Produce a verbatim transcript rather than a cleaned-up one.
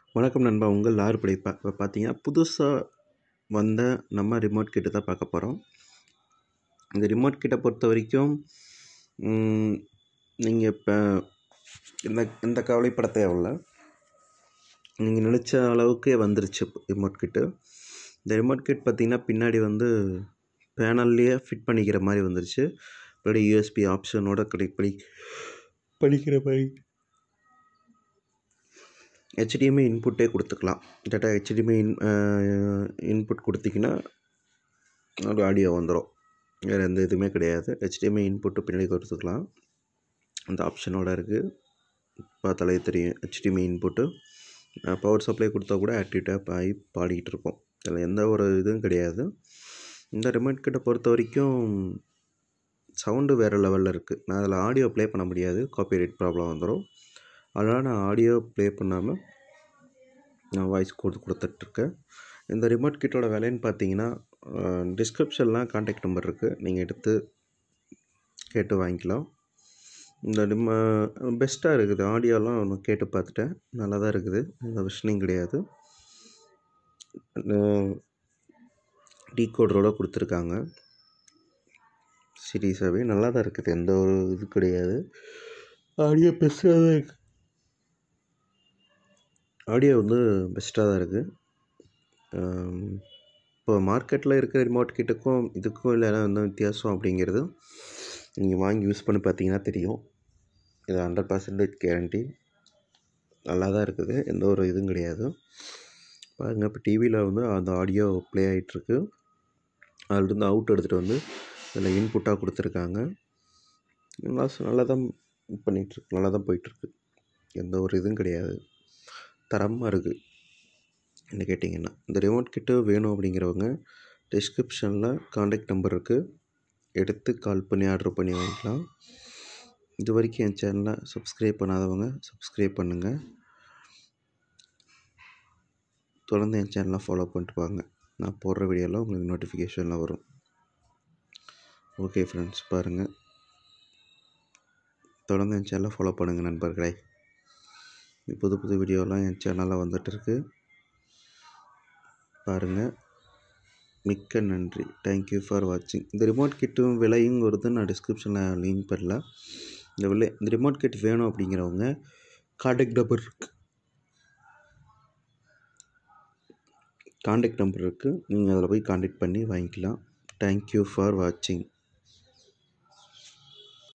வணக்கம் நண்பா, உங்கள் ஆறு படைப்பா. இப்போ பார்த்தீங்கன்னா புதுசாக வந்த நம்ம ரிமோட் கிட்ட தான் பார்க்க போகிறோம். இந்த ரிமோட் கிட்ட பொறுத்த வரைக்கும் நீங்கள் இப்போ இந்த இந்த கவலைப்பட தேவையில்ல. நீங்கள் நினச்ச அளவுக்கே வந்துருச்சு ரிமோட் கிட்டு. இந்த ரிமோட் கிட் பார்த்திங்கன்னா பின்னாடி வந்து பேனல்லையே ஃபிட் பண்ணிக்கிற மாதிரி வந்துருச்சு. அப்படி யூஎஸ்பி ஆப்ஷனோட கனெக்ட் பண்ணி பண்ணிக்கிற மாதிரி ஹெச்டிஎம்ஐ இன்புட்டே கொடுத்துக்கலாம். டேட்டா ஹெச்டிஎம்ஐ இன் இன்புட் கொடுத்திங்கன்னா ஒரு ஆடியோ வந்துடும். வேறு எந்த இதுவுமே கிடையாது. ஹெச்டிஎம்ஐ இன்புட்டு பின்னாடி கொடுத்துக்கலாம். அந்த ஆப்ஷனோடு இருக்குது. பார்த்தாலே தெரியும். ஹெச்டிஎம்ஐ இன்புட்டு பவர் சப்ளை கொடுத்தா கூட ஆக்டிவேட்டாக ஆகி பாடிக்கிட்டு இருக்கும். அதில் எந்த ஒரு இதுவும் கிடையாது. இந்த ரிமோட் கிட்ட பொறுத்த வரைக்கும் சவுண்டு வேறு லெவலில் இருக்குது. நான் அதில் ஆடியோ ப்ளே பண்ண முடியாது, காப்பிரைட் ப்ராப்ளம் வந்துடும். அதனால் நான் ஆடியோ ப்ளே பண்ணாமல் நான் வாய்ஸ் கொடுத்து கொடுத்துட்ருக்கேன். இந்த ரிமோட் கிட்டோட விலைன்னு பார்த்தீங்கன்னா டிஸ்கிரிப்ஷன்லாம் கான்டாக்ட் நம்பர் இருக்குது, நீங்கள் எடுத்து கேட்டு வாங்கிக்கலாம். இந்த ரிம பெஸ்ட்டாக இருக்குது. ஆடியோலாம் ஒன்று கேட்டு பார்த்துட்டேன், நல்லா தான் இருக்குது. எந்த விஷயம் கிடையாது. டீகோடரோடு கொடுத்துருக்காங்க. சீரியஸாகவே நல்லா தான் இருக்குது. எந்த ஒரு இது கிடையாது. ஆடியோ பெஸ்ட்டாக தான் இருக்குது. ஆடியோ வந்து பெஸ்ட்டாக தான் இருக்குது. இப்போ மார்க்கெட்டில் இருக்கிற ரிமோட் கிட்டுக்கும் இதுக்கும் இல்லை என்ன வித்தியாசம் அப்படிங்கிறது நீங்கள் வாங்கி யூஸ் பண்ணி பார்த்தீங்கன்னா தெரியும். இது ஹண்ட்ரட் பர்சன்டேஜ் கேரண்டி. நல்லா தான் இருக்குது, எந்த ஒரு இதுவும் கிடையாது. பாருங்கள், இப்போ டிவியில் வந்து அந்த ஆடியோ ப்ளே ஆகிட்டுருக்கு. அதிலிருந்து அவுட் எடுத்துகிட்டு வந்து அதில் இன்புட்டாக கொடுத்துருக்காங்க. நல்லா நல்லா தான் பண்ணிகிட்ருக்கு, நல்லா தான் போயிட்டுருக்கு. எந்த ஒரு இதுவும் கிடையாது. தரமாக இருக்குது என்ன கேட்டிங்கன்னா. இந்த ரிமோட் கிட்டு வேணும் அப்படிங்கிறவங்க டிஸ்கிரிப்ஷனில் கான்டாக்ட் நம்பர் இருக்குது, எடுத்து கால் பண்ணி ஆர்டர் பண்ணி வாங்கிக்கலாம். இது வரைக்கும் என் சேனலை சப்ஸ்கிரைப் பண்ணாதவங்க சப்ஸ்கிரைப் பண்ணுங்கள். தொடர்ந்து என் சேனலை ஃபாலோ பண்ணிட்டு வாங்க. நான் போடுற வீடியோலாம் உங்களுக்கு நோட்டிஃபிகேஷனில் வரும். ஓகே ஃப்ரெண்ட்ஸ், பாருங்கள், தொடர்ந்து என் சேனலை ஃபாலோ பண்ணுங்கள் நண்பர்களே. புது புது வீடியோலாம் என் சேனலில் வந்துட்டுருக்கு, பாருங்கள். மிக்க நன்றி. தேங்க்யூ ஃபார் வாட்சிங். இந்த ரிமோட் கிட்டும் விலையும் வருது, நான் டிஸ்கிரிப்ஷனில் லிங்க் பண்ணல. இந்த விலை இந்த ரிமோட் கிட் வேணும் அப்படிங்கிறவங்க கான்டாக்ட் நம்பர் இருக்குது கான்டாக்ட் நம்பர் இருக்குது நீங்கள் அதில் போய் கான்டாக்ட் பண்ணி வாங்கிக்கலாம். தேங்க்யூ ஃபார் வாட்சிங்.